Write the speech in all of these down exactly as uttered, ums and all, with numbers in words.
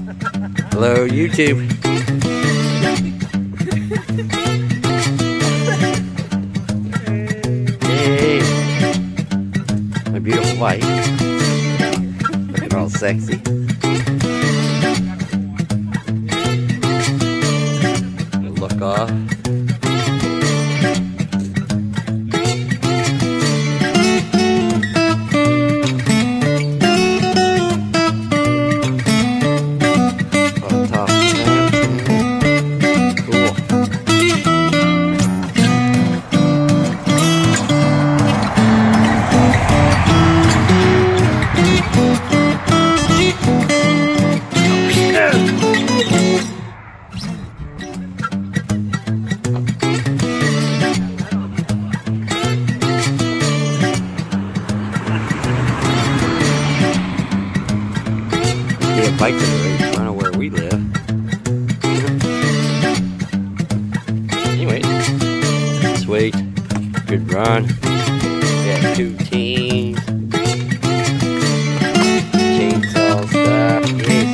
Hello, YouTube. Hey, my beautiful wife. Looking all sexy. Look off. A bike right in front of where we live. Anyway, sweet, good run. We got two teams, chainsaw stuff. Yes.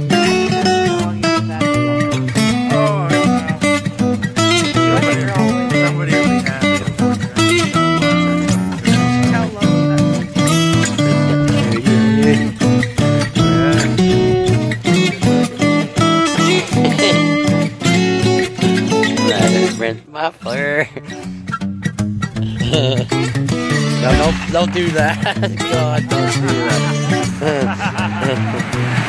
Muffler. No, don't, don't do that. God, don't do that.